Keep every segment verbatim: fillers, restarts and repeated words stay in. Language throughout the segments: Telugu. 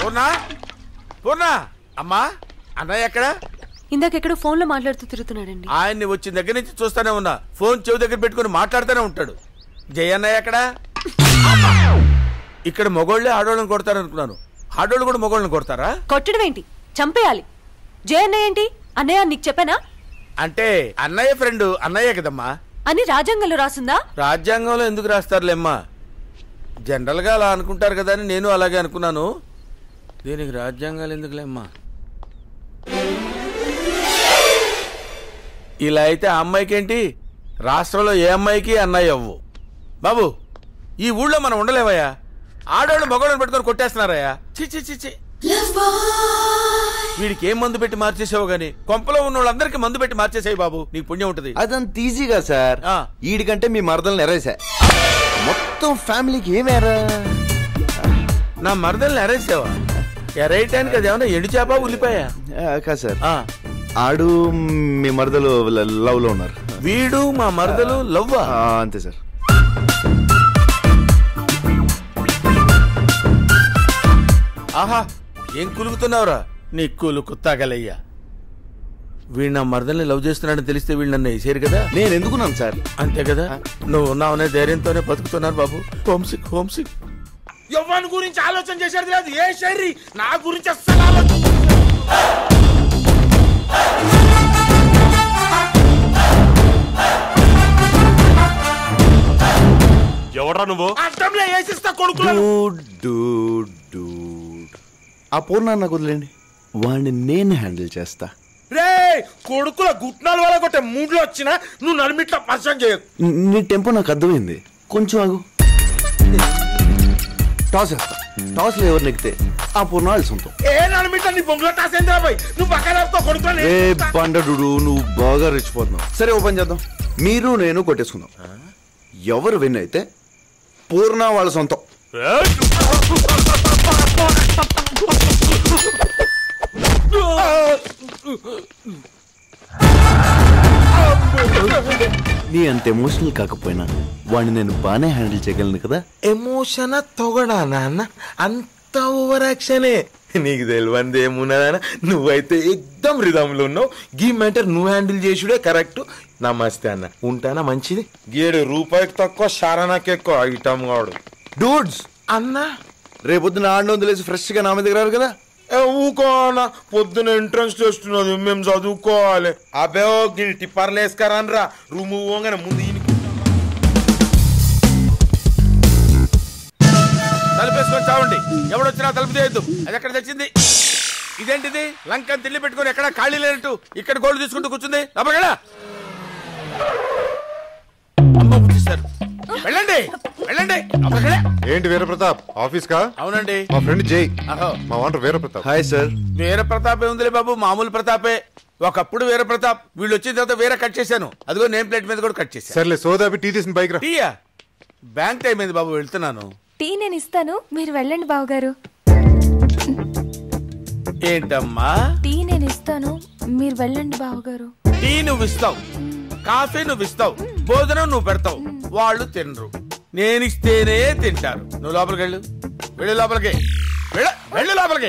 పూర్ణ పూర్ణ అమ్మా అన్నయ్య ఎక్కడ? ఇందాకెక్కడో ఫోన్ లో మాట్లాడుతూ తిరుగుతున్నాడండి. ఆయన్ని వచ్చిన దగ్గర నుంచి చూస్తానే ఉన్నా, ఫోన్ చెవి దగ్గర పెట్టుకుని మాట్లాడుతూనే ఉంటాడు. జయ అన్నయ్య ఎక్కడ? ఇక్కడ మగోళ్ళే ఆడోళ్ళని కొడతారు అనుకున్నాను, ఆడోళ్ళు కూడా మగోళ్ళని కొడతారా? కొట్టడం ఏంటి, చంపేయాలి. జయ అన్నయ్య ఏంటి? అన్నయ్య నీకు చెప్పానా? అంటే అన్నయ్య ఫ్రెండ్ అన్నయ్య కదమ్మా అని రాజ్యాంగంలో రాసుందా? రాజ్యాంగంలో ఎందుకు రాస్తారులేమ్మా, జనరల్ గా అలా అనుకుంటారు కదా అని నేను అలాగే అనుకున్నాను. దీనికి రాజ్యాంగాలు ఎందుకులేమ్మా. ఇలా అయితే ఆ అమ్మాయికి ఏంటి, రాష్ట్రంలో ఏ అమ్మాయికి అన్నయ్య అవ్వు. బాబు ఈ ఊళ్ళో మనం ఉండలేవయ్యా, ఆడవాళ్ళు మగవాళ్ళని పెట్టుకొని కొట్టేస్తున్నారయ్యా. చిచ్చి చిచ్చి వీడికి ఏం మందు పెట్టి మార్చేసావు గానీ కొంపలో ఉన్న వాళ్ళందరికీ మందు పెట్టి మార్చేసాయి బాబు, నీకు పుణ్యం ఉంటది. అదంత ఈజీగా సార్, ఈడికంటే మీ మరదల్ని ఎరేసా, మొత్తం ఫ్యామిలీకి ఏమేరా. నా మరదల్ని ఎరేసావా? ఎరేయటానికి అది ఏమన్నా ఎండు చేప ఉల్లిపాయా? కాదు సార్, ఆడు మీ మరదలు లవ్ లో ఉన్నారు. వీడు మా మరదలు లవ్? అంతే సార్. ఆహా ఏం కులుకుతున్నావురా, నీ కులుకు తగలయ్యా. వీడు నా మరదల్ని లవ్ చేస్తున్నాడని తెలిస్తే వీళ్ళు నన్ను వేసారు కదా. నేను ఎందుకున్నాను సార్? అంతే కదా, నువ్వు ఉన్నావనే ధైర్యంతోనే బతుకుతున్నాను బాబు. Homesick homesick. ఎవరి గురించి ఆలోచన చేసేది లేదు, ఏ శైలి నా గురించి అస్సలు ఆలోచన. ఎవడ్రా నువ్వు? అర్థంలో వేసిస్తా కొడుకు. ఆ పూర్ణ నాకు వదిలేండి, వాడిని నేను హ్యాండిల్ చేస్తా. రే కొడుకుల గుట్నాల వల్ల కొట్టే మూడ్లో వచ్చినా నువ్వు నలిమిట్లా పరిచయం చేయకు. నీ టెంపో నాకు అర్థమైంది, కొంచెం ఆగు. టాస్ వేస్తా, టాస్ లో ఎవరు నెక్కితే ఆ పూర్ణ వాళ్ళ సొంతం. ఏ నలిమిట్లా నీ బొంగులో టాస్ ఏంద్రా బాయ్, నువ్వు పక్కన కొడుకులు. ఏ బండడు, నువ్వు బాగా రెచ్చిపోతున్నావు. సరే ఓపెన్ చేద్దాం, మీరు నేను కొట్టేసుకుందాం. ఎవరు విన్ అయితే పూర్ణ వాళ్ళ సొంతం. నీ అంత ఎమోషనల్ కాకపోయినా వాడిని నేను బానే హ్యాండిల్ చేయగలను కదా. ఎమోషన్ తొగడా నాన్న, అంత ఓవర్ యాక్షనే. నీకు తెలియంది ఏమున్నదానా, నువ్వైతే ఎక్దమ్ రిధంలో ఉన్నావు. గీ మ్యాటర్ నువ్వు హ్యాండిల్ చేసుడే కరెక్ట్. నమస్తే అన్న, ఉంటానా మంచిది. గేడు రూపాయికి తక్కువ శారణకి ఎక్కువ ఐటమ్ కాడు. డూడ్స్ అన్నా రేపొద్దున ఆడిన వదిలేసి ఫ్రెష్ గా నా మీద రారు కదా. ఊకో అన్న, పొద్దున ఎంట్రన్స్ చేస్తున్నది, మేము చదువుకోవాలి. అబే టిప్పర్లు వేసుకరానరా, రూమ్ పోగానే ముందు తలుపేసుకొని చావండి. ఎవడొచ్చినా తలుపు తీయద్దు. అది ఎక్కడ తెచ్చింది? ఇదేంటిది లంకని తిల్లి పెట్టుకుని ఎక్కడ ఖాళీ లేనట్టు ఇక్కడ గోల్డ్ తీసుకుంటూ కూర్చుంది. అమ్మగడా అమ్మ పుట్టిస్తారు. వెళ్ళండి వెళ్ళండి. ఏంటి వీరప్రతాప్ ఆఫీస్ కా? అవునండి, మా ఫ్రెండ్ జై, మా owner Veerapratap. Hi sir. Veera Pratap ఏముందిలే బాబు, మామూలు ప్రతాపే. ఒకప్పుడు వీర ప్రతాప్, వీళ్ళు వచ్చిన తర్వాత వీర కట్ చేశాను. అదిగో నేమ్ ప్లేట్ మీద కూడా కట్ చేశాను. సర్లే సోదాపి టీ తీసిన బైక్ రా. టీయా? బ్యాంక్ టైం అయింది బాబు, వెళ్తున్నాను. టీ నేను ఇస్తాను, మీరు వెళ్ళండి బావగారు. ఏంటమ్మా? టీ నేను ఇస్తాను, మీరు వెళ్ళండి బావగారు. టీ నువ్వు ఇస్తావు, కాఫీ నువ్వు ఇస్తావు, భోజనం నువ్వు పెడతావు, వాళ్ళు తినరు. నేను ఇస్తేనే తింటారు. నువ్వు లోపలికి వెళ్ళు, వెళ్ళు లోపలికి, వెళ్ళు వెళ్ళు లోపలికి.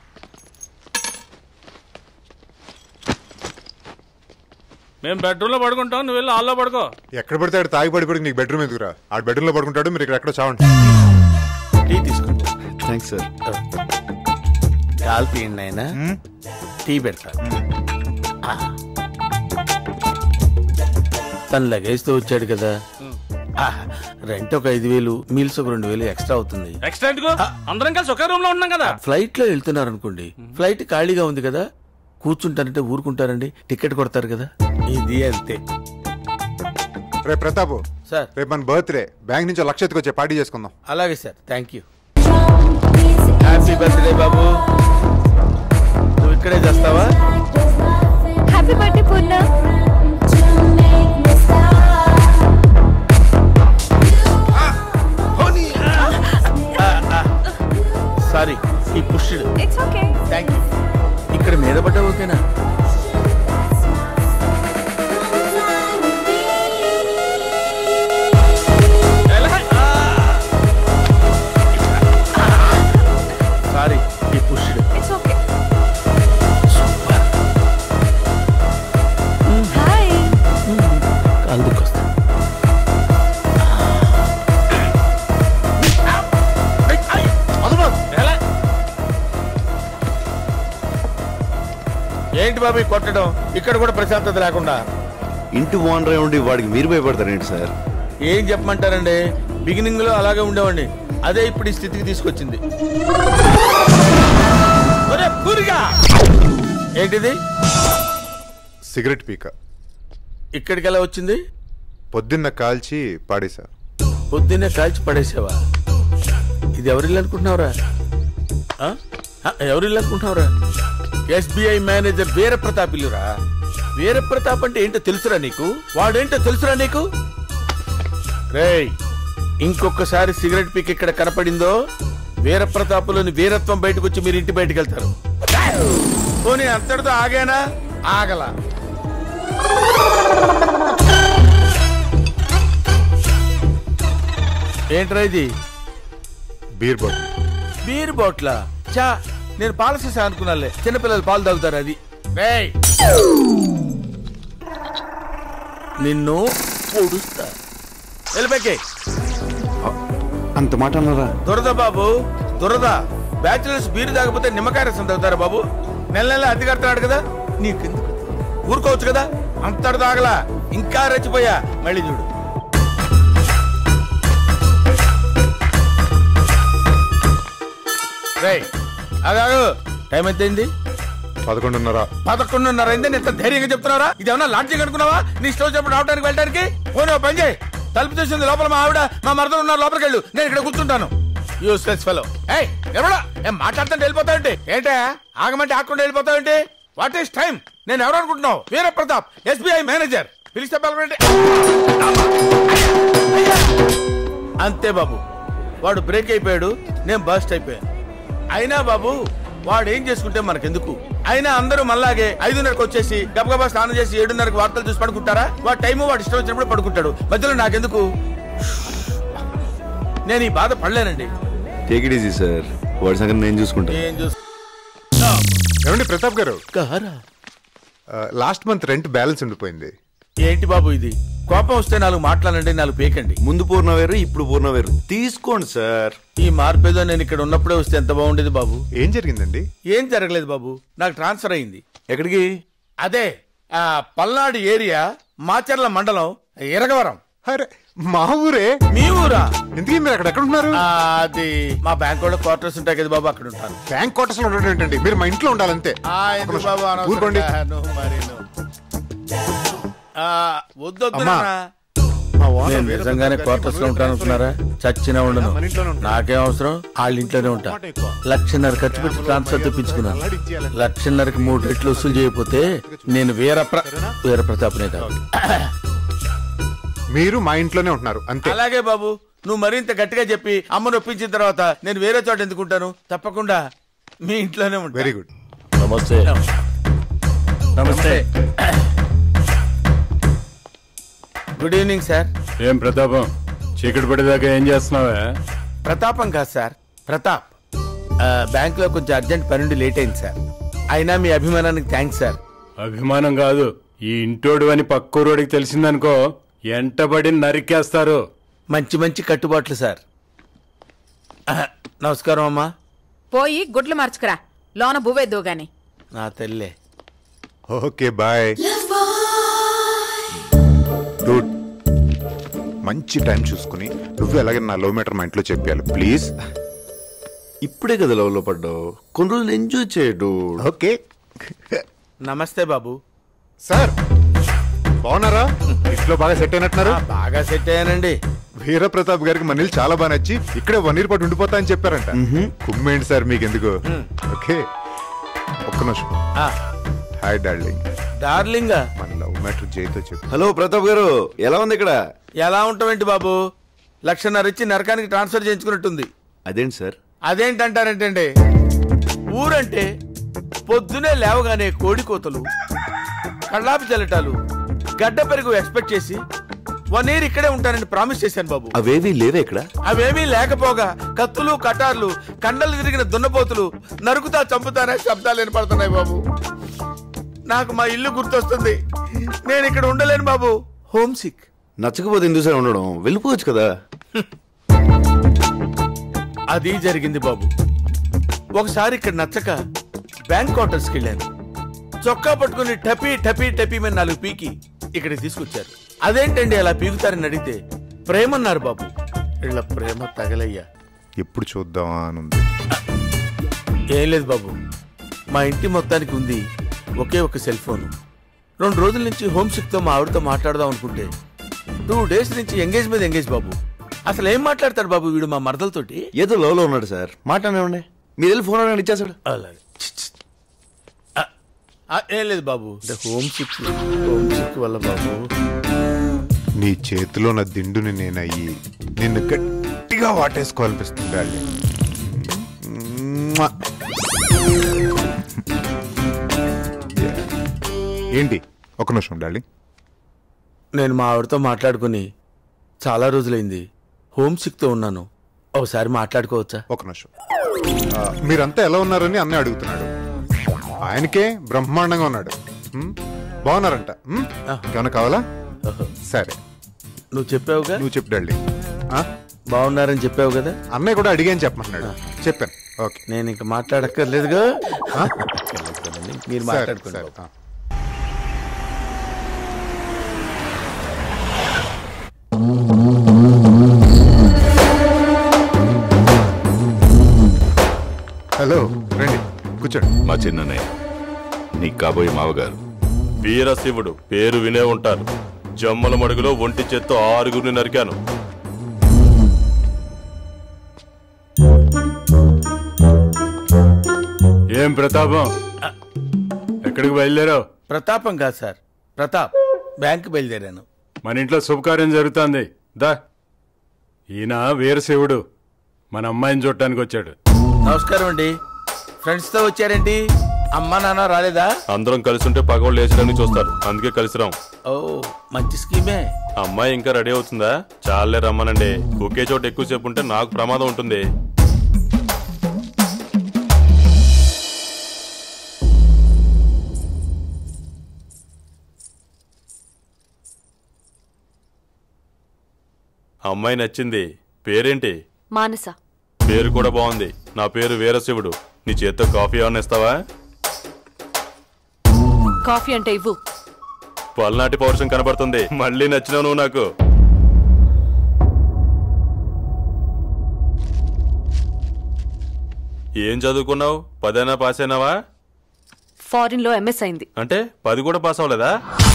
మేము బెడ్రూమ్ లో పడుకుంటాం, నువ్వు వెళ్ళి హాల్లో పడుకో. ఎక్కడ పడితే ఆడు తాగి పడి పడి నీకు బెడ్రూమ్ ఎందుకురా? ఆ బెడ్రూమ్ లో పడుకుంటాడు, మీరు ఇక్కడ ఎక్కడ చావండి. టీ తీసుకుంటా. Thanks sir. కాల్ తీయండి అయినా టీ పెడతా. తను లగేజ్తో వచ్చాడు కదా, రెంట్ ఒక ఐదు వేలు, మీల్స్ ఒక రెండు వేలు ఎక్స్ట్రా అవుతుంది. ఎక్స్ట్రా ఎందుకు? అందరం కలిసి ఒకే రూమ్ లో ఉన్నాం కదా. ఫ్లైట్ లో వెళ్తున్నారు అనుకోండి, ఫ్లైట్ ఖాళీగా ఉంది కదా, కూర్చుంటారంటే ఊరుకుంటారండి, టికెట్ కొడతారు కదా. ఇది అంతే. రే ప్రతాప్ సార్, రేపు మన బర్త్డే, బ్యాంక్ నుంచి లక్ష ఎత్తుకొచ్చే పార్టీ చేసుకుందాం. అలాగే sir, thank you. Happy birthday బాబు. నువ్వు ఇక్కడే చేస్తావా? Happy birthday Purna. సారీ, ఈ pushed. It's okay. Thank you. ఇక్కడ మీద పడ్డా ఓకేనా? సారీ ఈ పుష్డ్. It's okay. హాయ్. కాలు దుక్కొస్తా. ఏంటి బాబు కొట్టడం? ఇక్కడ కూడా ప్రశాంతత లేకుండా. ఇంటి ఓనర్ ఉండి వాడికి మీరు భయపడతారేంటి సార్? ఏం చెప్పమంటారండి, బిగినింగ్ లో అలాగే ఉండేవాడిని, అదే ఇప్పుడు ఈ స్థితికి తీసుకొచ్చింది. ఏంటిది? సిగరెట్ పీక. ఇక్కడికి ఎలా వచ్చింది? పొద్దున్న కాల్చి పాడేసా. పొద్దున్నే కాల్చి పడేసావా? ఇది ఎవరిల్లు అనుకుంటున్నావురా? ఎవరిల్లు అనుకుంటున్నావురా? ఎస్బీఐ మేనేజర్ వీర ప్రతాప్ ఇల్లురా. వీర ప్రతాప్ అంటే ఏంటో తెలుసురా నీకు? వాడేంటో తెలుసురా నీకు? రేయ్, ఇంకొకసారి సిగరెట్ పీక్ ఇక్కడ కనపడిందో వీర ప్రతాపులోని వీరత్వం బయటకు వచ్చి మీరు ఇంటి బయటకు వెళ్తారు. పోనీ అంతటితో ఆగానా? ఆగల. ఏంట్రా ఇది? Beer bottle. బీర్ బాట్లా? చా, నేను పాల సీసా అనుకున్నాలే, చిన్నపిల్లలు పాలు తాగుతారు అది. రేయ్, నిన్ను పొడుస్తా. వెళ్ళిపోకే. అంత మాట అన్నారా? దురద బాబు, దురద. బ్యాచులర్స్ బీరు తాగకపోతే నిమ్మకాయ రసం తాగుతారా బాబు? నెల నెల అద్దె కడతాడు కదా, నీకెందుకు? ఊరుకోవచ్చు కదా. అంతటి తాగలా, ఇంకా రెచ్చిపోయా. మళ్ళీ చూడు. రేయ్, అగాగు. టైం ఎంతైంది? పదకొండున్నర. పదకొండున్నర అయింది. ఎంత ధైర్యంగా చెప్తున్నారా? ఇది ఏమన్నా లాడ్జింగ్ అనుకున్నావా? నీ స్టోర్ చెప్పు రావడానికి వెళ్ళడానికి. పోనీ పని చేయి, తలుపు చేసింది లోపల మా ఆవిడ మా మరదలు ఉన్నారు, లోపలికి వెళ్ళు, నేను ఇక్కడ కూర్చుంటాను. Useless fellow. ఏయ్ ఎవడా ఏం మాట్లాడుతుంటే వెళ్ళిపోతావంటే? ఏంటే ఆగమంటే ఆకుండా వెళ్ళిపోతావంటే? What is time? నేను ఎవరు అనుకుంటున్నావు? Veera Pratap, SBI manager. పిలిస్తే పిలవండి. అంతే బాబు, వాడు బ్రేక్ అయిపోయాడు, నేను బస్ట్ అయిపోయాను. అయినా బాబు వాడు ఏం చేసుకుంటే మనకెందుకు? అయినా అందరూ మళ్ళాగే ఐదున్నరకు వచ్చేసి గబగబా స్నానం చేసి ఏడున్నరకు వార్తలు చూసి పడుకుంటారా? వాడు టైము వాడు ఇష్టం వచ్చినప్పుడు పడుకుంటాడు, మధ్యలో నాకెందుకు? నేను ఈ బాధ పడలేనండి. టేక్ ఇట్ ఈజీ సార్, వాడి సంగతి నేను చూసుకుంటా. ఏం చూస్తా? ఏమండి ప్రతాప్ గారు, గారా? లాస్ట్ మంత్ రెంట్ బ్యాలెన్స్ ఉండిపోయింది. ఏంటి బాబు ఇది? కోపం వస్తే నాలుగు మాట్లాడండి, నాలుగు పేకండి. ముందు పూర్ణ వేరు, ఇప్పుడు పూర్ణ వేరు. తీసుకోండి సార్. ఈ మార్పేదో నేను ఇక్కడ ఉన్నప్పుడే వస్తే ఎంత బాగుండేది బాబు. ఏం జరిగిందండి? ఏం జరగలేదు బాబు, నాకు ట్రాన్స్ఫర్ అయింది. ఎక్కడికి? అదే ఆ పల్నాడు ఏరియా, మాచర్ల మండలం, ఇరగవరం. అరే మా ఊరే. మీ ఊరా? ఎందుకు మీరు అక్కడ ఎక్కడ ఉన్నారు? ఆ, అది మా బ్యాంక్ వాళ్ళ క్వార్టర్స్ ఉంటాయి కదా బాబు, అక్కడ ఉంటాను. బ్యాంక్ క్వార్టర్స్ లో ఉండడం ఏంటండి? మీరు మా ఇంట్లో ఉండాలంతే. ఆ, ఎందుకు బాబు అనవసరంగా? ఊరుకోండి. నువ్వు మరి నువ్వు. ఆ, వద్దు వద్దు అమ్మా. నాన్న. మా ఓనర్ నేను వేరే నిజంగానే ప్రతాప్ క్వార్టర్స్ లో గారికి ఉంటాను అనుకున్నారా? చచ్చినా ఉండను. మన ఇంట్లోనే ఉంటాను. నాకేం అవసరం? వాళ్ళ ఇంట్లోనే ఉంటా. లక్షన్నర ఖర్చు పెట్టి ట్రాన్స్ఫర్ తెప్పించుకున్నాను. లక్షన్నరకి మూడు రెట్లు వసూలు చేయకపోతే నేను వీర ప్ర- వీర ప్రతాప్నే కాదు. మీరు మా ఇంట్లోనే ఉంటున్నారు అంతే. అలాగే బాబు, నువ్వు మరింత గట్టిగా చెప్పి అమ్మను ఒప్పించిన తర్వాత నేను వేరే చోట ఎందుకుంటాను? తప్పకుండా మీ ఇంట్లోనే ఉంటాను. Very good. నమస్తే. నమస్తే. Good evening sir. ఏం ప్రతాపం, చీకటి పడేదాకా ఏం చేస్తున్నావా? ప్రతాపం కాదు సార్, ప్రతాప్. బ్యాంక్ లో కొంచెం అర్జెంట్ పని ఉండి లేట్ అయింది సార్. అయినా మీ అభిమానానికి థ్యాంక్స్ సార్. అభిమానం కాదు, ఈ ఇంటోడు అని పక్కూరోడికి తెలిసిందనుకో ఎంటబడి నరికేస్తారు. మంచి మంచి కట్టుబాట్లు సార్. ఆహా, నమస్కారం అమ్మా. పోయి గుడ్లు మార్చుకురా, లోన బువ్వేద్దు గాని. నా తల్లే. Okay bye. డూడ్, మంచి టైం చూసుకుని నువ్వు ఎలాగే నా లవ్ మ్యాటర్ మా ఇంట్లో చెప్పాలి ప్లీజ్. ఇప్పుడే కదా లవ్ లో పడ్డావు, కొన్ని రోజులు ఎంజాయ్ చేయడు. ఓకే. నమస్తే బాబు. సార్ బాగున్నారా? ఇంట్లో బాగా సెట్ అయినట్టున్నారు. ఆ, బాగా సెట్ అయ్యానండి. వీర ప్రతాప్ గారికి మనీలు చాలా బాగా నచ్చి ఇక్కడే వన్ ఇయర్ పాటు ఉండిపోతా అని చెప్పారంట. కుమ్మేంటి సార్ మీకు ఎందుకు? ఓకే ఒక్క నిమిషం. ఆ, హాయ్ డార్లింగ్. డార్లింగా? మన లవ్ మ్యాటర్ జైతో చెప్పు. హలో ప్రతాప్ గారు, ఎలా ఉంది ఇక్కడ? ఎలా ఉంటావేంటి బాబు? లక్షన్నర ఇచ్చి నరకానికి ట్రాన్స్ఫర్ చేయించుకున్నట్టుంది. అదేంటి సార్? అదేంటంటారంటే, ఊరంటే పొద్దునే లేవగానే కోడి కోతలు, కళ్ళాపి చల్లటాలు, గడ్డ పెరుగు ఎక్స్పెక్ట్ చేసి వన్ ఇయర్ ఇక్కడే ఉంటానని ప్రామిస్ చేశాను బాబు. అవేవి లేవే ఇక్కడ. అవేమీ లేకపోగా కత్తులు కటార్లు కండలు తిరిగిన దున్నపోతులు నరుకుతా చంపుతానే శబ్దాలు వినపడుతున్నాయి బాబు. నాకు మా ఇల్లు గుర్తొస్తుంది. నేను ఇక్కడ ఉండలేను బాబు. Home sick. నచ్చకపోతే ఎందుకు సార్ ఉండడం, వెళ్ళిపోవచ్చు కదా. అది జరిగింది బాబు. ఒకసారి ఇక్కడ నచ్చక బ్యాంక్ క్వార్టర్స్ కి వెళ్ళాను. చొక్కా పట్టుకుని టపీ టపీ టపీ మీద నాలుగు పీకి ఇక్కడికి తీసుకొచ్చారు. అదేంటండి అలా పీకుతారని అడిగితే ప్రేమన్నారు బాబు. ఇలా ప్రేమ తగలయ్యా. ఎప్పుడు చూద్దామా అని ఉంది. ఏం లేదు బాబు, మా ఇంటి మొత్తానికి ఉంది ఒకే ఒక సెల్ ఫోను. రెండు రోజుల నుంచి హోమ్ సిక్ తో మా ఆవిడతో మాట్లాడదాం అనుకుంటే టూ డేస్ నుంచి ఎంగేజ్ మీద ఎంగేజ్ బాబు. అసలు ఏం మాట్లాడతాడు బాబు వీడు మా మరదలతోటి? ఏదో లవ్ లో ఉన్నాడు సార్, మాట్లాడే మీరు వెళ్ళి ఫోన్ అడగండి, ఇచ్చేసాడు. అలాగే. ఏం లేదు బాబు, హోమ్ సిక్ హోమ్ సిక్ వల్ల బాబు. నీ చేతిలో నా దిండుని నేనయ్యి నిన్ను గట్టిగా వాటేసుకోవాలనిపిస్తుంది. ఏంటి ఒక నిమిషం డార్లింగ్. నేను మా ఆవిడతో మాట్లాడుకుని చాలా రోజులైంది. హోమ్ సిక్ తో ఉన్నాను. ఒకసారి మాట్లాడుకోవచ్చా? ఒక నిమిషం. మీరంతా ఎలా ఉన్నారని అన్నీ అడుగుతున్నాడు. ఆయనకే బ్రహ్మాండంగా ఉన్నాడు. బాగున్నారంట. ఏమన్నా కావాలా? సరే నువ్వు చెప్పావుగా. నువ్వు చెప్పు డార్లింగ్. బాగున్నారని చెప్పావు కదా. అన్నయ్య కూడా అడిగాని చెప్పమన్నాడు. చెప్పాను. ఓకే, నేను ఇంకా మాట్లాడక్కర్లేదుగా. మీరు మాట్లాడుకోండి. హలో, రండి కూర్చోండి. మా చిన్నయ్య, నీ కాబోయే మావగారు. వీరశివుడు పేరు వినే ఉంటారు. జమ్మల మడుగులో ఒంటి చేత్తో ఆరుగురిని నరికాను. ఏం ప్రతాపం, ఎక్కడికి బయలుదేరావు? ప్రతాపం కాదు సార్, ప్రతాప్. బ్యాంక్ బయలుదేరాను. మన ఇంట్లో శుభకార్యం జరుగుతుంది. దా, ఈయన వీరశివుడు మన అమ్మాయిని చూడటానికి వచ్చాడు. నమస్కారం అండి. ఫ్రెండ్స్ తో వచ్చారేంటి? అమ్మా నాన్న రాలేదా? అందరం కలిసి ఉంటే పగవాళ్ళు లేచడానికి చూస్తారు, అందుకే కలిసి రాం. ఓ, మంచి స్కీమే. అమ్మాయి ఇంకా రెడీ అవుతుందా? చాలే రమ్మనండి. ఒకే చోట ఎక్కువసేపు ఉంటే నాకు ప్రమాదం ఉంటుంది. అమ్మాయి నచ్చింది. పేరేంటి? మానస. పేరు కూడా బాగుంది. నా పేరు వీరశివుడు. నీ చేత్తో కాఫీ ఏమన్నా ఇస్తావా? కాఫీ అంటే ఇవ్వు. పల్నాటి పౌరుషం కనబడుతుంది. మళ్ళీ నచ్చినావు నువ్వు నాకు. ఏం చదువుకున్నావు? పదైనా పాస్ అయినావా? ఫారిన్ లో ఎంఎస్ అయింది. అంటే పది కూడా పాస్ అవ్వలేదా?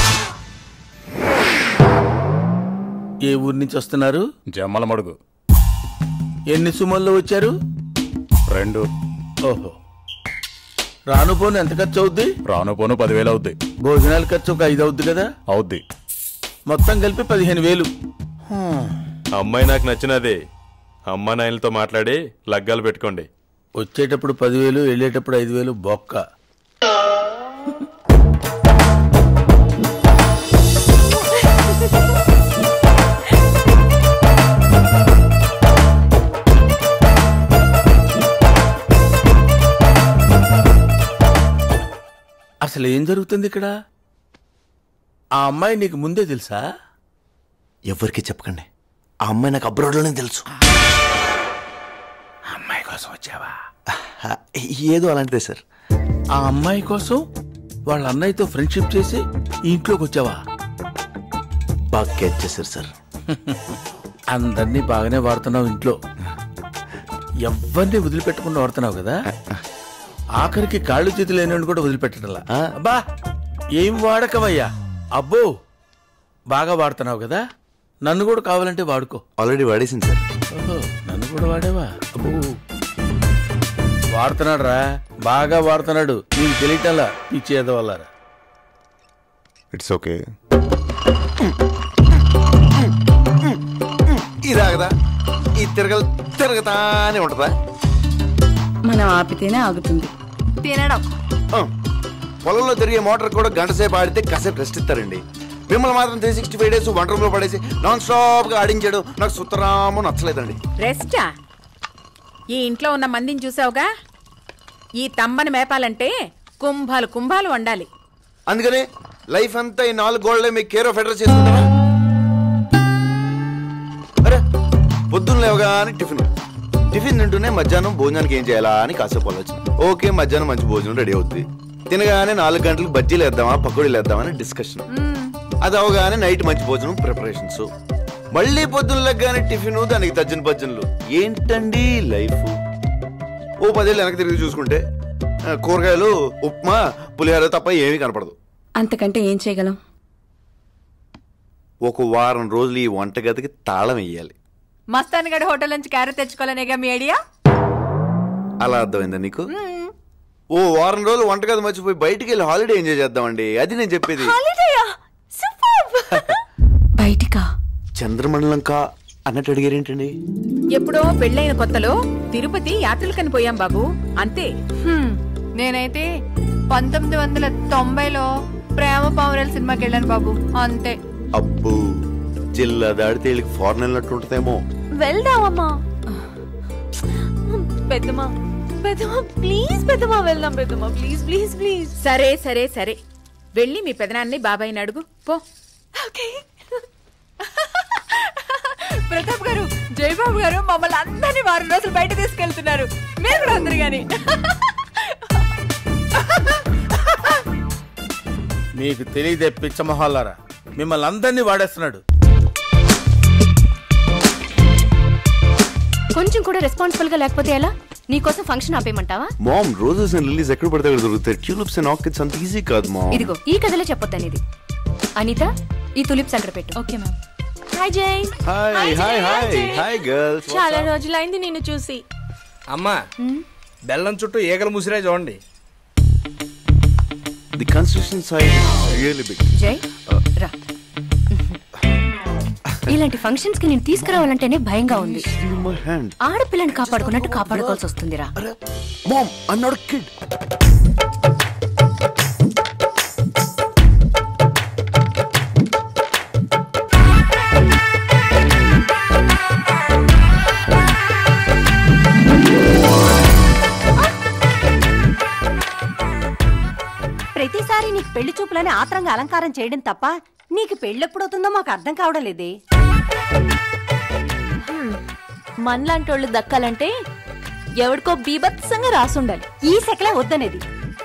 ఏ ఊరి నుంచి వస్తున్నారు? జమ్మల మడుగు. ఎన్ని సుమల్లో వచ్చారు? రెండు. ఓహో, రాను పోను ఎంత ఖర్చు అవుద్ది? రాను పోను పదివేలు అవుద్ది. భోజనాల ఖర్చు ఒక ఐదు అవుద్ది కదా? అవుద్ది. మొత్తం కలిపి పదిహేను వేలు. అమ్మాయి నాకు నచ్చినది. అమ్మా నాయనలతో మాట్లాడి లగ్గాలు పెట్టుకోండి. వచ్చేటప్పుడు పదివేలు, వెళ్ళేటప్పుడు ఐదు వేలు బొక్క. అసలు ఏం జరుగుతుంది ఇక్కడ? ఆ అమ్మాయి నీకు ముందే తెలుసా? ఎవరికి చెప్పకండి. ఆ అమ్మాయి నాకు అబ్రాడ్లోనే తెలుసు. అమ్మాయి కోసం వచ్చావా? ఏదో అలాంటిదే సార్. ఆ అమ్మాయి కోసం వాళ్ళ అన్నయ్యతో ఫ్రెండ్షిప్ చేసి ఈ ఇంట్లోకి వచ్చావా? బాగా క్యాచ్ చేశారు సార్. అందరినీ బాగానే వాడుతున్నావు ఇంట్లో. ఎవరిని వదిలిపెట్టకుండా వాడుతున్నావు కదా. ఆఖరికి కాళ్ళు చేతులు లేని కూడా వదిలిపెట్టడంలా. అబ్బా, ఏం వాడకమయ్యా. అబ్బో, బాగా వాడుతున్నావు కదా. నన్ను కూడా కావాలంటే వాడుకో. ఆల్రెడీ వాడేసింది సార్. ఓహో, నన్ను కూడా వాడేవా? అబ్బో, వాడుతున్నాడు రా, బాగా వాడుతున్నాడు. నీకు తెలియటల్లా పిచ్చి ఎదవల్లారా. It's okay. ఇదాగదా ఈ తిరగలు తిరగతానే ఉంటుందా? మనం ఆపితేనే ఆగుతుంది. తినడం. పొలంలో తిరిగే మోటార్ కూడా గంట సేపు ఆడితే కాసేపు రెస్ట్ ఇస్తారండి. మిమ్మల్ని మాత్రం three sixty five days one room లో పడేసి నాన్ స్టాప్ గా ఆడించాడు నాకు సుతరాము నచ్చలేదండి. రెస్టా? ఈ ఇంట్లో ఉన్న మందిని చూసావుగా, ఈ తంబని మేపాలంటే కుంభాలు కుంభాలు వండాలి. అందుకని లైఫ్ అంతా ఈ నాలుగు గోళ్లే మీకు కేర్ ఆఫ్ అడ్రస్ చేసుకుంటారా? అరే పొద్దున్న లేవగానే టిఫిన్ టిఫిన్ తింటూనే మధ్యాహ్నం భోజనానికి ఏం చేయాలా అని కాసేపు ఆలోచన. ఓకే, మధ్యాహ్నం మంచి భోజనం రెడీ అవుతుంది. తినగానే నాలుగు గంటలకు బజ్జీలు వేద్దామా పకోడీలు వేద్దామా అని డిస్కషన్. అది అవగానే నైట్ మంచి భోజనం ప్రిపరేషన్స్. మళ్ళీ పొద్దున్న లెగ్గానే టిఫిన్, దానికి తజ్జన భజ్జనలు. ఏంటండి లైఫ్? ఓ పదేళ్ళు వెనక్కి తిరిగి చూసుకుంటే కూరగాయలు, ఉప్మా, పులిహోర తప్ప ఏమీ కనపడదు. అంతకంటే ఏం చేయగలం? ఒక వారం రోజులు ఈ వంటగదికి తాళం వేయాలి. మస్తాన్ గడి హోటల్ నుంచి క్యారెట్ తెచ్చుకోవాలనేగా మీ ఐడియా? అలా అర్థమైందా నీకు? ఓ వారం రోజులు వంటగది మర్చిపోయి బయటికి వెళ్ళి హాలిడే ఎంజాయ్ చేద్దామండి, అది నేను చెప్పేది. బయటికా? చంద్రమండలం కా అన్నట్టు అడిగారేంటండి? ఎప్పుడో పెళ్ళైన కొత్తలో తిరుపతి యాత్రలకని పోయాం బాబు, అంతే. నేనైతే పంతొమ్మిది వందల తొంభైలో ప్రేమ పావురాల సినిమాకి వెళ్ళాను బాబు, అంతే. అబ్బో, జిల్లా దాడితే వీళ్ళకి ఫారెన్ వెళ్ళినట్టు ఉంటుందేమో. వెళ్దామమ్మా. పెద్దమా పెద్దమా ప్లీజ్, పెద్దమా వెళ్దాం పెద్దమా, ప్లీజ్ ప్లీజ్ ప్లీజ్. సరే సరే సరే, వెళ్ళి మీ పెదనాన్ని బాబాయిని అడుగు పో. ప్రతాప్ గారు, జయబాబు గారు మమ్మల్ని అందరినీ వారం రోజులు బయట తీసుకెళ్తున్నారు, మీరు కూడా అందరు గాని. మీకు తెలియదే పిచ్చమొహాలారా, మిమ్మల్ని అందరినీ వాడేస్తున్నాడు. కొంచెం కూడా రెస్పాన్సిబుల్ గా లేకపోతే ఎలా? నీకోసం ఫంక్షన్ ఆపేయమంటావా? మామ్, రోజెస్ అండ్ లిల్లీస్ ఎక్కడ పడితే అక్కడ దొరుకుతాయి. ట్యూలిప్స్ అండ్ ఆర్కిడ్స్ అంత ఈజీ కాదు మామ్. ఇదిగో ఈ కథలో చెప్పొద్దని ఇది. అనిత, ఈ తులిప్స్ అక్కడ పెట్టు. Okay ma'am. Hi Jai. Hi hi hi hi girls. చాలా రోజులైంది నిన్ను చూసి. అమ్మా, బెల్లం చుట్టూ ఈగలు ముసిరే చూడండి. The construction site really big. Jai రా. ఇలాంటి ఫంక్షన్స్ కి నేను తీసుకురావాలంటేనే భయంగా ఉంది. ఆడపిల్లని కాపాడుకున్నట్టు కాపాడుకోవాల్సి వస్తుందిరా. Mom, I am not a kid. ప్రతిసారి నీకు పెళ్లి చూపులని ఆత్రంగా అలంకారం చేయడం తప్ప నీకు పెళ్ళెప్పుడవుతుందో మాకు అర్థం కావడం లేదే. మనలాంటి వాళ్ళు దక్కాలంటే ఎవడికో బీభత్సంగా రాసుండాలి. ఈ సెకలే వద్దనేది.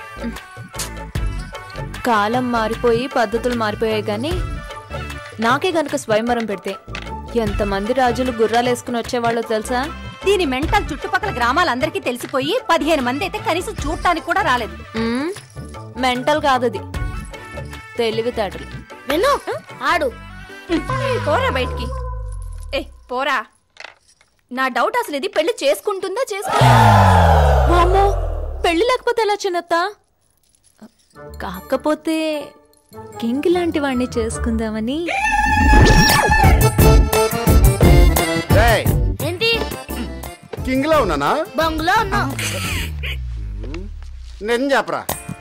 కాలం మారిపోయి పద్ధతులు మారిపోయాయి కానీ నాకే గనుక స్వయంవరం పెడితే ఎంతమంది రాజులు గుర్రాలు వేసుకుని వచ్చేవాళ్ళో తెలుసా? దీని మెంటల్ చుట్టుపక్కల గ్రామాలందరికీ తెలిసిపోయి పదిహేను మంది అయితే కనీసం చూడటానికి కూడా రాలేదు. మెంటల్ కాదది, తెలివితేటలు. వెళ్ళు ఆడు. పోరా బయటికి. ఏ పోరా. నా డౌట్ అసలు ఇది పెళ్లి చేసుకుంటుందా చేసుకో. వామ్మో, పెళ్లి లేకపోతే ఎలా చిన్నత్త? కాకపోతే కింగ్ లాంటి వాడిని చేసుకుందామని. ఏంటి కింగ్ లో ఉన్నానా? బంగ్లా ఉన్నా. నేను చెప్పరా?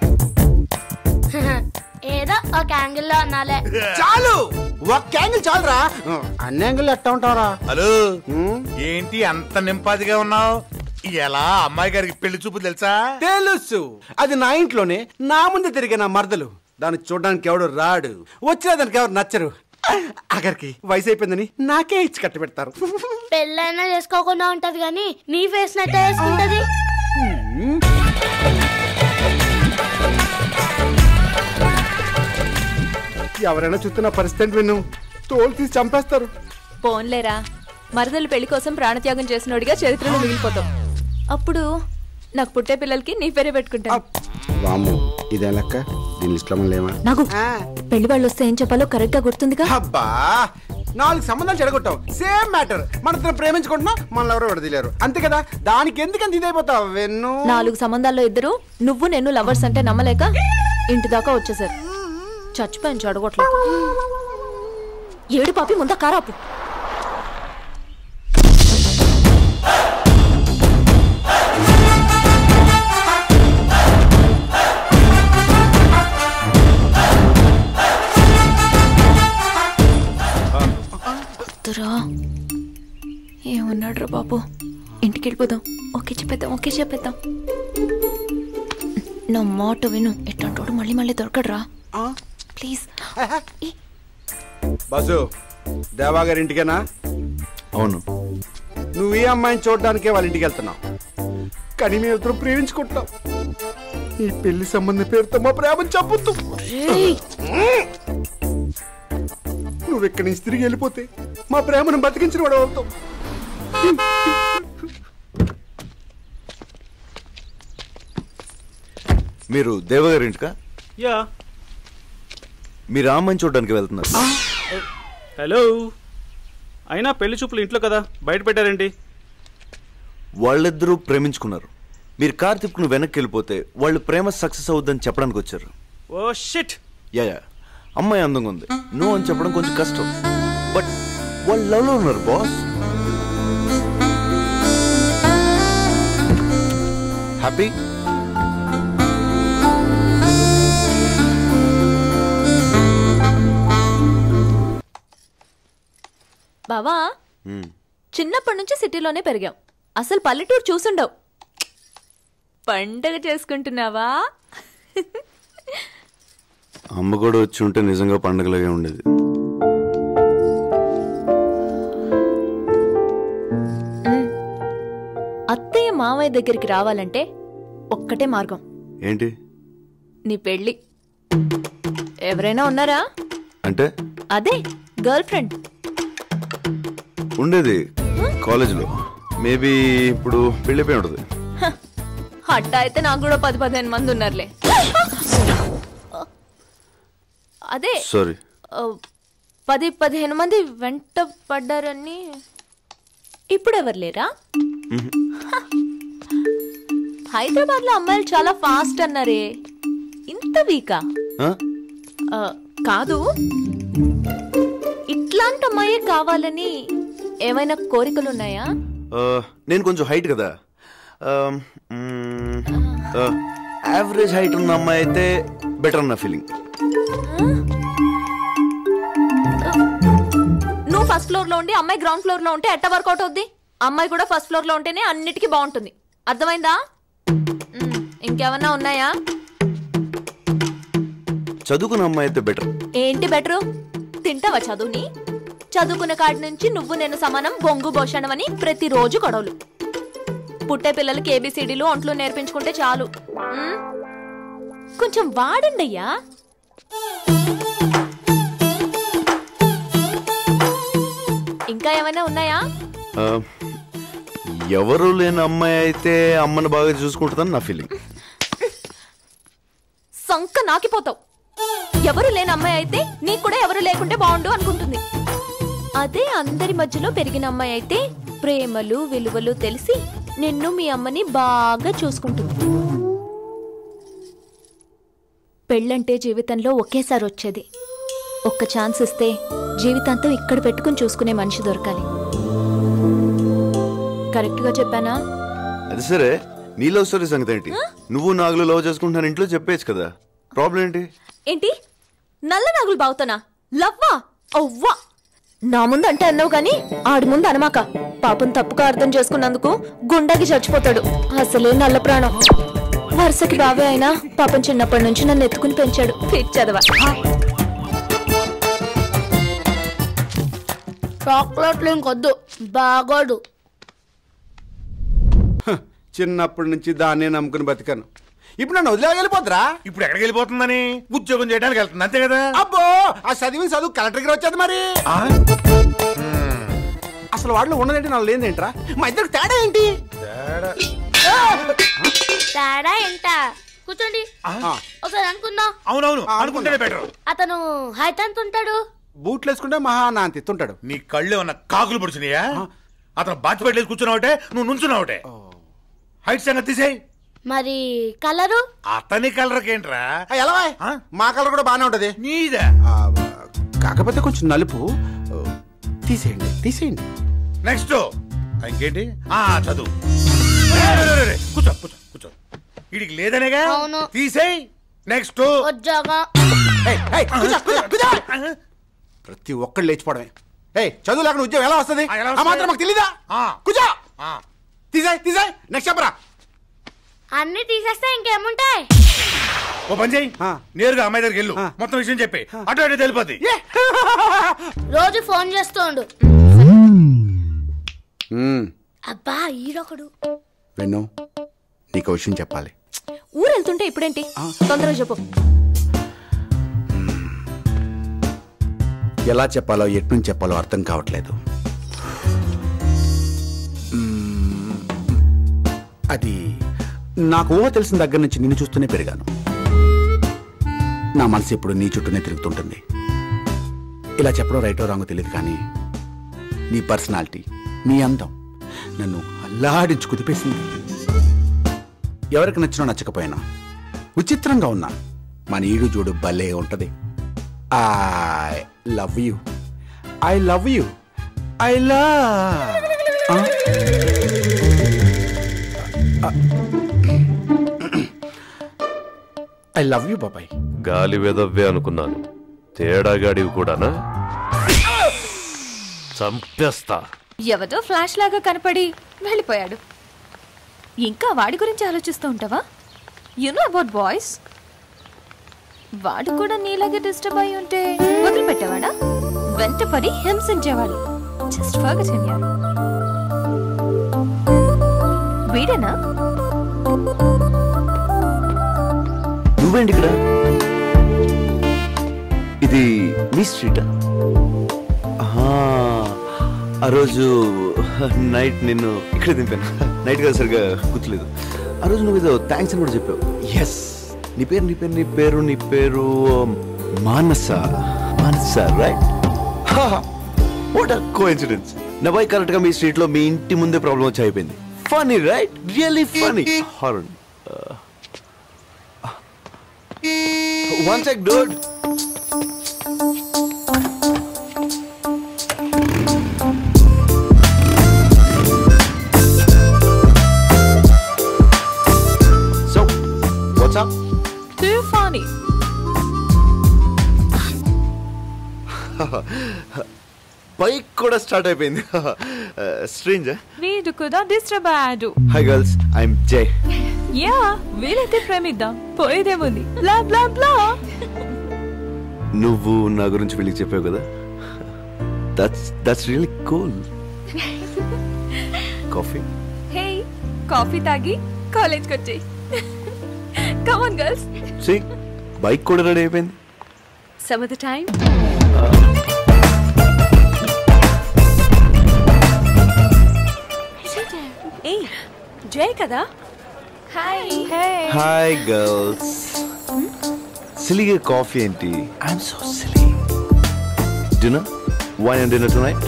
ఏదో ఒక యాంగిల్ లో ఉన్నాలే. చాలు, ఒక్క యాంగిల్ చాలురా. అన్ని యాంగిల్ ఎట్టా ఉంటావరా? హలో, ఏంటి అంత నింపాదిగా ఉన్నావు? ఎలా అమ్మాయి గారికి పెళ్లి చూపు తెలుసా? తెలుసు. అది నా ఇంట్లోనే నా ముందు తిరిగే నా మరదలు. దాన్ని చూడడానికి ఎవడు రాడు, వచ్చినా దానికి ఎవరు నచ్చరు. అక్కడికి వయసు అయిపోయిందని నాకే ఇచ్చి కట్టి పెడతారు. పెళ్ళైనా చేసుకోకుండా ఉంటది కానీ నీ ఫేస్ నట్టే వేసుకుంటది. ఎవరైనా చూస్తున్న పరిస్థితి విను, తోలు తీసి చంపేస్తారు. పోన్లేరా, మరదలు పెళ్లి కోసం ప్రాణత్యాగం చేసినోడిగా చరిత్రలో మిగిలిపోతాం. అప్పుడు నాకు పుట్టే పిల్లలకి నీ పేరే పెట్టుకుంటా. వాము, ఇదే లెక్క. దీని లిస్ట్ లో లేవా? నాకు పెళ్లి వాళ్ళు వస్తే ఏం చెప్పాలో కరెక్ట్ గా గుర్తుందిగా. అబ్బా, నాలుగు సంబంధాలు చెడగొట్టావు. Same matter. మన ఇద్దరు ప్రేమించుకుంటున్నాం, మనల్ని ఎవరో విడదీలేరు, అంతే కదా. దానికి ఎందుకంత ఇదైపోతావు? వెన్ను నాలుగు సంబంధాల్లో ఇద్దరు నువ్వు నేను లవర్స్ అంటే నమ్మలేక ఇంటి దాకా వచ్చేసారు. చచ్చిపోయాను చెడగొట్లేదు. ఏడు పాపి ముందా కారాపు. బాబు ఇంటికి వెళ్ళిపోదాం. ఓకే చెప్పేద్దాం, ఓకే చెప్పేద్దాం. నా మాట విను, ఎట్టంటోడు మళ్ళీ మళ్ళీ దొరకడరా ప్లీజ్. బాసు దేవా గారి ఇంటికేనా? అవును. నువ్వు ఈ అమ్మాయిని చూడడానికే వాళ్ళ ఇంటికి వెళ్తున్నావు, కానీ మేము ఇద్దరు ప్రేమించుకుంటున్నాం. ఈ పెళ్లి సంబంధం పేరుతో మా ప్రేమను చెప్పొద్దు. నువ్వు ఇక్కడి నుంచి తిరిగి వెళ్ళిపోతే మా ప్రేమను బతికించిన వాడు అవుతావు. మీరు దేవగారి ఇంటికా? యా. మీరు ఆ అమ్మాయిని చూడడానికి వెళ్తున్నారు? హలో, అయినా పెళ్లి చూపులు ఇంట్లో కదా, బయట పెట్టారేంటి? వాళ్ళిద్దరూ ప్రేమించుకున్నారు. మీరు కార్ తిప్పుకుని వెనక్కి వెళ్ళిపోతే వాళ్ళు ప్రేమ సక్సెస్ అవుద్దని చెప్పడానికి వచ్చారు. Oh shit. యా యా అమ్మాయి అందంగా ఉంది, నో అని చెప్పడం కొంచెం కష్టం. బట్ వాళ్ళు లవ్ లో ఉన్నారు బాస్. హ్యాపీ? బావా చిన్నప్పటి నుంచి సిటీలోనే పెరిగాం, అసలు పల్లెటూరు చూసుండవు. పండగ చేసుకుంటున్నావా? అమ్మ కూడా వచ్చి ఉంటే నిజంగా పండగలాగే ఉండేది. అత్తయ్య మామయ్య దగ్గరికి రావాలంటే ఒక్కటే మార్గం. ఏంటి? నీ పెళ్ళి. ఎవరైనా ఉన్నారా? అంటే అదే గర్ల్ ఫ్రెండ్ ఉండేది కాలేజీలో. మేబీ ఇప్పుడు పెళ్ళిపోయి ఉంటుంది. అట్టా అయితే నాకు కూడా పది పదిహేను మంది ఉన్నారులే. అదే సారీ, పది పదిహేను మంది వెంట పడ్డారని. ఇప్పుడు ఎవరు లేరా? హైదరాబాద్ లో అమ్మాయిలు చాలా ఫాస్ట్ అన్నారే, ఇంత వీకా? కాదు, ఇట్లాంటి అమ్మాయే కావాలని ఏమైనా కోరికలున్నాయా? నేను కొంచెం హైట్ కదా, యావరేజ్ హైట్ ఉన్న అమ్మాయి అయితే బెటర్ అన్న ఫీలింగ్. నువ్వు ఫస్ట్ ఫ్లోర్ లో ఉండి అమ్మాయి గ్రౌండ్ ఫ్లోర్ లో ఉంటే ఎట్ట వర్కౌట్ అవుద్ది? అమ్మాయి కూడా ఫస్ట్ ఫ్లోర్ లో ఉంటేనే అన్నిటికీ బాగుంటుంది. అర్థమైందా? ఇంకేమన్నా ఉన్నాయా? చదువుకున్న అమ్మాయి అయితే బెటర్. ఏంటి బెటరు? తింటావా చదువుని? చదువుకున్న కాడి నుంచి నువ్వు నేను సమానం, బొంగు భోషణం అని ప్రతిరోజు గొడవలు. పుట్టే పిల్లలకి ఏబిసిడీలు ఒంట్లు నేర్పించుకుంటే చాలు. కొంచెం వాడండి అయ్యా. ఇంకా ఏమైనా ఉన్నాయా? ఎవరు లేని అమ్మాయి అయితే అమ్మని బాగా చూసుకుంటుందని నా ఫీలింగ్. సంక నాకిపోతావు. ఎవరు లేని అమ్మాయి అయితే నీకు కూడా ఎవరు లేకుంటే బాగుండు అనుకుంటుంది. అదే అందరి మధ్యలో పెరిగిన అమ్మాయి అయితే ప్రేమలు విలువలు తెలిసి నిన్ను మీ అమ్మని బాగా చూసుకుంటుంది. పెళ్ళంటే జీవితంలో ఒకేసారి వచ్చేది. ఒక్క ఛాన్స్ ఇస్తే జీవితాంతం ఇక్కడ పెట్టుకుని చూసుకునే మనిషి దొరకాలి. కరెక్ట్ గా చెప్పానా? అది సరే, నీ లవ్ స్టోరీ సంగతి ఏంటి? నువ్వు నాగులు లవ్ చేసుకుంటున్నాను ఇంట్లో చెప్పేచ్చు కదా, ప్రాబ్లం ఏంటి? ఏంటి నల్ల నాగులు బాగుతానా? లవ్వా? అవ్వా, నా ముందు అంటే అన్నావు గాని ఆడి ముందు అనమాక. పాపం తప్పుగా అర్థం చేసుకున్నందుకు గుండాకి చచ్చిపోతాడు. అసలే నల్ల ప్రాణం. వరుసకి బావే అయినా పాపం చిన్నప్పటి నుంచి నన్ను ఎత్తుకుని పెంచాడు. చదవా చాక్లెట్లు ఇంకొద్దు, బాగోడు. చిన్నప్పటి నుంచి దాన్నే నమ్ముకుని బతికాను. ఇప్పుడు నన్ను వదిలే వెళ్ళిపోతురా? ఇప్పుడు ఎక్కడికి వెళ్ళిపోతుందని? ఉద్యోగం చేయడానికి వెళ్తుంది అంతే కదా. అబ్బో, ఆ చదివిన చదువు కలెక్టర్ గారు వచ్చేది మరి. అసలు వాటిలో ఉన్నదేంటి, నాకు లేదేంట్రా? మా ఇద్దరికి తేడా ఏంటి? తేడా ఏంట? కూర్చోండి ఒకసారి అనుకుందాం. అవునవును అనుకుంటేనే బెటర్. అతను హైట్ ఎంత ఉంటాడు? బూట్లు వేసుకుంటే మహా నా అంత ఎత్తుంటాడు. నీ కళ్ళు ఏమన్నా కాకులు పొడిచినాయా? అతను బాచి పెట్టలేదు కూర్చున్నావుటే, నువ్వు నుంచున్నావుటే. హైట్ సంగతి తీసేయి. మరి కలరు? అతని కలర్ ఏంట్రా? ఎలా? మా కలర్ కూడా బానే ఉంటది. నీదా? కాకపోతే కొంచెం నలుపు. తీసేయండి తీసేయండి. నెక్స్ట్ ఇంకేంటి? చదువు. కూర్చో కూర్చో కూర్చో. వీడికి లేదనేగా, తీసేయి. నెక్స్ట్ ప్రతి ఒక్కళ్ళు లేచిపోవడమే. చదువు లేకుండా ఉద్యోగం ఎలా వస్తుంది? మాత్రం మాకు తెలీదా? కూర్చో. తీసాయి తీసాయి నెక్స్ట్ చెప్పరా. అన్ని తీసేస్తే ఇంకేముంటాయి? ఓ పని చేయి, నేరుగా అమ్మాయి దగ్గరికి వెళ్ళు, మొత్తం విషయం చెప్పి అటు అటు తెలిపోద్ది. రోజు ఫోన్ చేస్తూ ఉండు. అబ్బా ఈడొకడు. వెన్ను నీకు విషయం చెప్పాలి. ఊరు వెళ్తుంటే ఇప్పుడేంటి? తొందరగా చెప్పు. ఎలా చెప్పాలో ఎట్నుంచి చెప్పాలో అర్థం కావట్లేదు. అది నాకు ఊహ తెలిసిన దగ్గర నుంచి నిన్ను చూస్తూనే పెరిగాను. నా మనసు ఇప్పుడు నీ చుట్టూనే తిరుగుతుంటుంది. ఇలా చెప్పడం రైటో రాంగో తెలియదు, కానీ నీ పర్సనాలిటీ, నీ అందం నన్ను అల్లాడించి కుదిపేసింది. ఎవరికి నచ్చినా నచ్చకపోయినా విచిత్రంగా ఉన్నా మన ఈడు చూడు భలే ఉంటది. I love you, I love you, I love I love you బాబాయ్. గాలి వెదవ్వే అనుకున్నాను, తేడాగాడివి కూడానా? చంపేస్తా. ఎవరో ఫ్లాష్ లాగా కనపడి వెళ్ళిపోయాడు. ఇంకా వాడి గురించి ఆలోచిస్తూ ఉంటావా? You know about boys. వాడు కూడా నీలాగే డిస్టర్బ్ అయి ఉంటే వదిలిపెట్టేవాడా? వెంటపడి హింసించేవాడు. జస్ట్ ఫర్గెట్ హిమ్ యార్. వీడేనా? నువ్వేంటి ఇక్కడ? ఇది మీ స్ట్రీటా? ఆ రోజు నైట్ నిన్ను ఇక్కడ దింపాను. నైట్ కదా సరిగా గుర్తులేదు. ఆ రోజు నువ్వు ఏదో థ్యాంక్స్ అని కూడా చెప్పావు. ఎస్, నీ పేరు నీ పేరు నీ పేరు నీ పేరు Manasa. Manasa right? What are coincidence. నా బాయ్ కరెక్ట్ గా మీ స్ట్రీట్ లో మీ ఇంటి ముందే ప్రాబ్లం వచ్చి అయిపోయింది. Funny right? Really funny. Horn one sec dude. What's up? Too funny. Bike కూడా స్టార్ట్ అయిపోయింది. స్ట్రేంజ్. వీడు కూడా డిస్టర్బ్ అయ్యాడు. Hi girls, I'm Jai. Yeah, వీలైతే ప్రేమిద్దాం, పోయేదేముంది. బ్లా బ్లా బ్లా. నువ్వు నా గురించి వీళ్ళకి చెప్పావు కదా, that's that's really cool. Coffee? Hey, coffee తాగి కాలేజ్కి వచ్చేయి. Come on, girls. See, bike కూడా రెడీ అయిపోయింది. Some of the time. Hey, Jay kada? Hi. Hey. Hi, girls. Silly coffee ఏంటి? I'm so silly. Dinner? Wine and dinner tonight?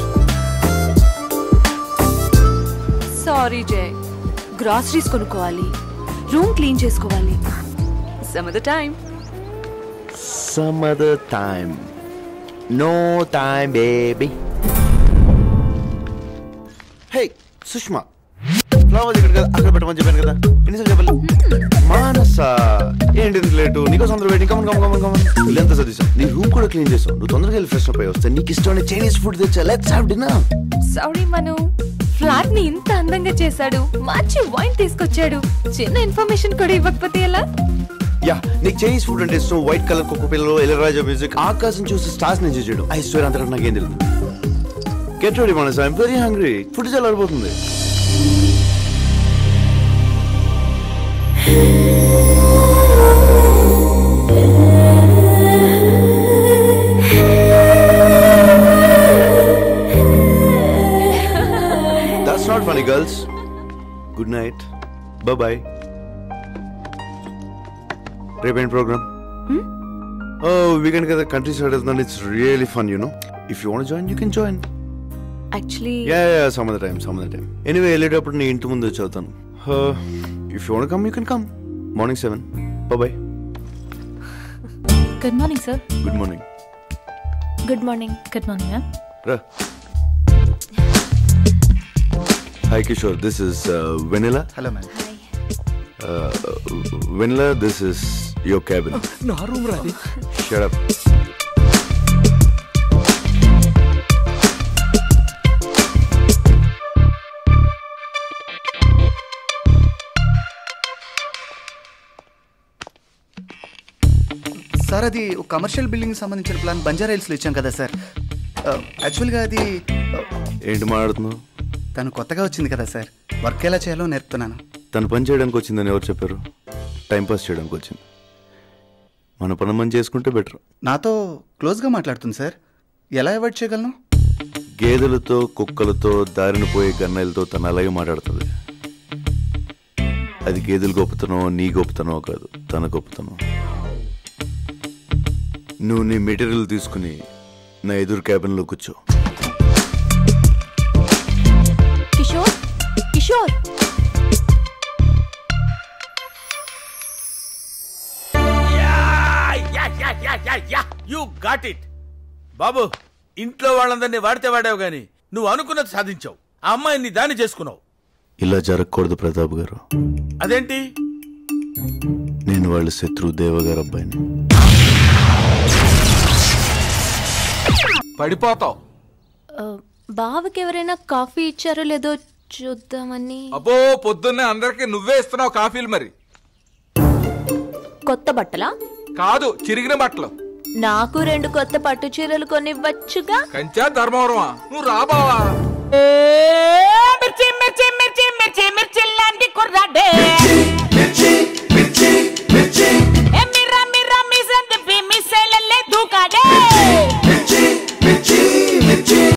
Sorry, Jay. Groceries కొనుక్కోవాలి, రూమ్ క్లీన్ చేసుకోవాలి. Some other time. Some other time. No time, baby. Hey, Sushma, flowers ఇక్కడ కదా, అక్కడ పెట్టమని చెప్పాను కదా, ఎన్నిసార్లు చెప్పాలి? మానస, ఏంటి లేటు? నీకోసం అందరూ waiting. Come on come on come on come on. ఇల్లంతా సర్దిసాం, నీ రూమ్ కూడా క్లీన్ చేసావు. నువ్వు తొందరగా వెళ్ళి ఫ్రెష్ అప్ అయ్యి వస్తా. నీకు ఇష్టమైన చైనీస్ ఫుడ్ తెచ్చా. Let's have dinner. Sorry Manu, flat ని ఇంత అందంగా చేశాడు, మంచి వైన్ తీసుకొచ్చాడు. చిన్న ఇన్ఫర్మేషన్ కూడా ఇవ్వకపోతే ఎలా? యా, నీకు చైనీస్ ఫుడ్ అంటే ఇష్టం. వైట్ కలర్ కుక్క పిల్లలు, ఇళయరాజా మ్యూజిక్, ఆకాశం చూసి స్టార్స్ నుంచి చేయడం. ఐ స్వేర్ అంతకంటే నాకేం తెలియదు. Get ready Manas, I'm very hungry. Food చాలా అడిపోతుంది. That's not funny, girls. Good night. Bye-bye. Rebate program. Hmm? Oh, weekend kada countryside is done. It's really fun, you know. If you want to join, you can join. Actually. Yeah, yeah, some other time, some other time. Anyway, later appudu nee inti mundu chadutanu. Uh, if you want to come, you can come. Morning seven. Bye-bye. Good morning, sir. Good morning. Good morning. Good morning, ma'am. Ra. Hi, Kishore. This is uh, Vanilla. Hello, ma'am. Hi. Uh, Vanilla, this is your cabin. Oh, no room, Radhi. Shut up. Sir అది ఒక కమర్షియల్ బిల్డింగ్ సంబంధించిన ప్లాన్ బంజారా హిల్స్లో ఇచ్చాం కదా సార్. యాక్చువల్గా అది ఏంటి మాట్లాడుతున్నావు? తను కొత్తగా వచ్చింది కదా సార్, వర్క్ ఎలా చేయాలో నేర్పుతున్నాను. తను పని చేయడానికి వచ్చిందని ఎవరు చెప్పారు? టైంపాస్ చేయడానికి వచ్చింది. మన పని మనం చేసుకుంటే బెటర్. నాతో క్లోజ్గా మాట్లాడుతుంది సార్, ఎలా అవాయిడ్ చేయగలను? గేదెలతో కుక్కలతో దారిన పోయే గన్నెలతో తను అలాగే మాట్లాడుతుంది. అది గేదెలు గొప్పతనో నీ గొప్పతనో కాదు, తన గొప్పతనం. నువ్వు నీ మెటీరియల్ తీసుకుని నా ఎదురు క్యాబిన్లో కూర్చో. Kishore Kishore you got it బాబు. ఇంట్లో వాళ్ళందరినీ వాడితే వాడావు గాని నువ్వు అనుకున్నది సాధించావు. ఆ అమ్మాయిని దాన్ని చేసుకున్నావు. ఇలా జరగకూడదు ప్రతాప్ గారు. అదేంటి? నేను వాళ్ళ శత్రు దేవగారు అబ్బాయిని. పడిపోతావు. బావకి ఎవరైనా కాఫీ ఇచ్చారో లేదో చూద్దామని. అబ్బో పొద్దున్నే అందరికి నువ్వే ఇస్తున్నావు కాఫీలు. మరి కొత్త బట్టలా? కాదు, చిరిగిన బట్టలు. నాకు రెండు కొత్త పట్టు చీరలు కొనివ్వచ్చుగా. కంచా ధర్మవరమా? నువ్వు రాబావా? మిర్చి మిర్చి మిర్చి మిర్చి మిర్చి లాంటి కుర్రాడే